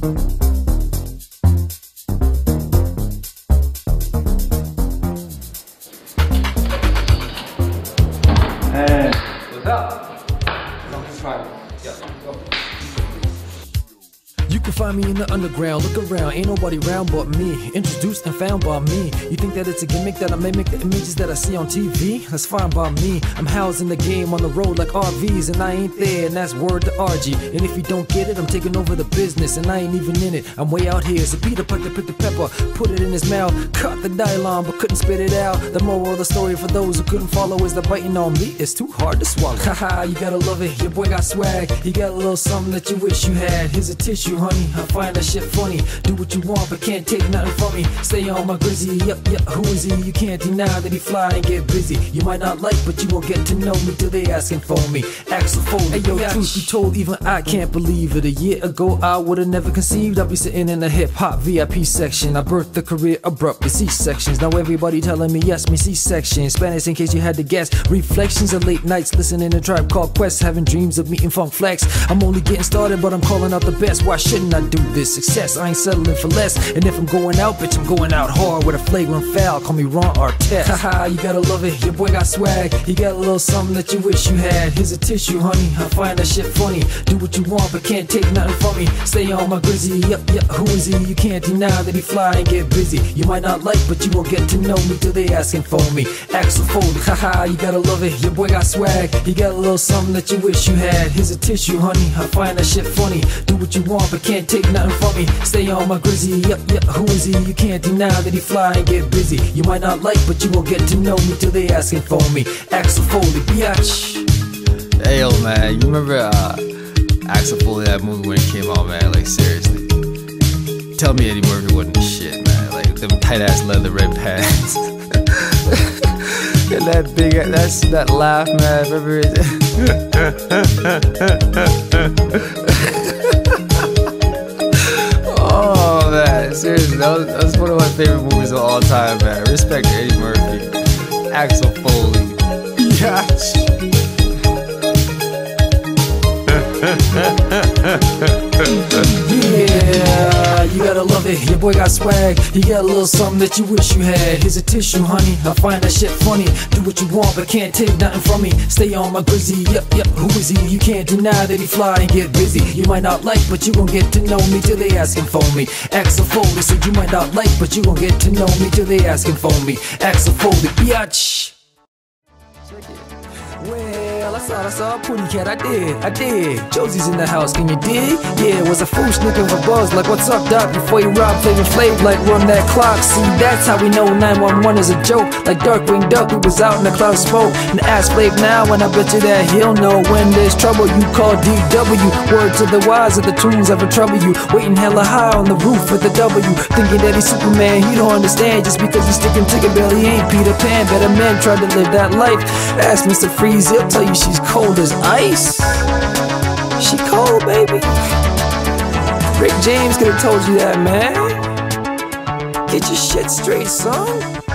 Hey, what's up? I'm just trying. Yeah, go. You can find me in the underground, look around, ain't nobody round but me. Introduced and found by me. You think that it's a gimmick that I mimic the images that I see on TV? That's fine by me. I'm housing the game on the road like RVs, and I ain't there, and that's word to RG. And if you don't get it, I'm taking over the business, and I ain't even in it. I'm way out here, so Peter Piper picked the pepper, put it in his mouth, cut the nylon, but couldn't spit it out. The moral of the story for those who couldn't follow is that biting on me is too hard to swallow. Haha, you gotta love it, your boy got swag. He got a little something that you wish you had. Here's a tissue, honey, I find that shit funny. Do what you want, but can't take nothing from me. Stay on my grizzy, yup, who is he? You can't deny that he fly and get busy. You might not like, but you won't get to know me till they asking for me. Axel Foley, hey yo, truth be told, even I can't believe it. A year ago, I would've never conceived I'd be sitting in the hip-hop VIP section. I birthed the career abruptly, C-sections. Now everybody telling me, yes, me C-section. Spanish in case you had to guess. Reflections of late nights, listening to Tribe Called Quest, having dreams of meeting Funk Flex. I'm only getting started, but I'm calling out the best. Why shouldn't I do this? Success, I ain't settling for less. And if I'm going out, bitch, I'm going out hard with a flagrant foul. Call me Ron Artest. Haha, you gotta love it, your boy got swag. He got a little something that you wish you had. Here's a tissue, honey, I find that shit funny. Do what you want, but can't take nothing from me. Stay on my grizzy, yup, who is he? You can't deny that he fly and get busy. You might not like, but you won't get to know me till they asking for me. Axel Foley, haha, you gotta love it, your boy got swag. He got a little something that you wish you had. Here's a tissue, honey, I find that shit funny. Do what you want, but can't take nothing from me. Stay on my grizzy, yup, who is he? You can't deny that he fly and get busy. You might not like, but you won't get to know me till they asking for me. Axel Foley, biatch. Hey yo, man, you remember Axel Foley, that movie when it came out, man? Like, seriously. Tell me Eddie Murphy wasn't the shit, man. Like, them tight-ass leather red pants. And that big, that laugh, man, remember it? Oh, man, seriously, that was one of my favorite movies of all time, man. Respect to Eddie Murphy. Axel Foley. Biatch. Yeah, you gotta love it, your boy got swag. He got a little something that you wish you had. Here's a tissue, honey, I find that shit funny. Do what you want, but can't take nothing from me. Stay on my grizzy, yup, who is he? You can't deny that he fly and get busy. You might not like, but you won't get to know me till they asking for me. Axel Foley said you might not like, but you won't get to know me till they asking for me. Axel Foley, biatch. Well, I saw a pooty cat, I did. Josie's in the house, can you dig? Yeah, was a fool sniffing for buzz, like what's up, doc? Before you rob, Flavor Flav, like run that clock. See, that's how we know 911 is a joke. Like Darkwing Duck, we was out in the cloud of smoke. And ask Flav now, and I bet you that he'll know when there's trouble. You call DW, word to the wise of the tunes ever trouble you. Waiting hella high on the roof with the W, thinking that he's Superman. He don't understand just because he's sticking Tinkerbell. He ain't Peter Pan, better men tried to live that life. Ask Mr. Freeze, he'll tell you she's cold as ice. She cold, baby. Rick James could have told you that, man. Get your shit straight, son.